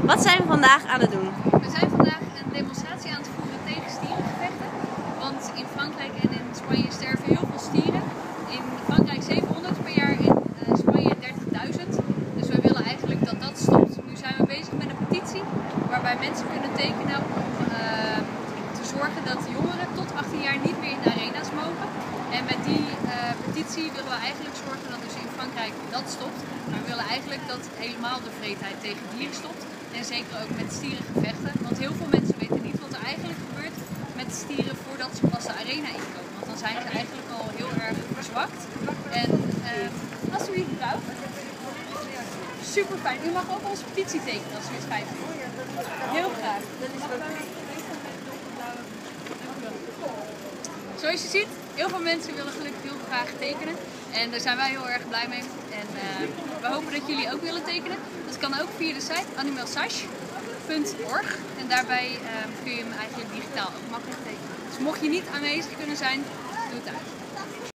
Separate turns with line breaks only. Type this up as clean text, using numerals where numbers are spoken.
Wat zijn we vandaag aan het doen?
We zijn vandaag een demonstratie aan het voeren tegen stierengevechten. Want in Frankrijk en in Spanje sterven heel veel stieren. In Frankrijk 700 per jaar, in Spanje 30.000. Dus we willen eigenlijk dat dat stopt. Nu zijn we bezig met een petitie waarbij mensen kunnen tekenen om te zorgen dat jongeren tot 18 jaar niet meer in de arena's mogen. En met die petitie willen we eigenlijk zorgen dat dus in Frankrijk dat stopt. Maar we willen eigenlijk dat helemaal de vreedheid tegen dieren stopt. En zeker ook met stierengevechten. Want heel veel mensen weten niet wat er eigenlijk gebeurt met stieren voordat ze pas de arena inkomen. Want dan zijn ze eigenlijk al heel erg verzwakt. En alsjeblieft mevrouw. Super fijn. U mag ook onze petitie tekenen als u het fijn vindt. Heel graag. Zoals je ziet, heel veel mensen willen gelukkig heel graag tekenen. En daar zijn wij heel erg blij mee. En we hopen dat jullie ook willen tekenen. Dat kan ook via de site animalsage.org. En daarbij kun je hem eigenlijk digitaal ook makkelijk tekenen. Dus mocht je niet aanwezig kunnen zijn, doe het uit.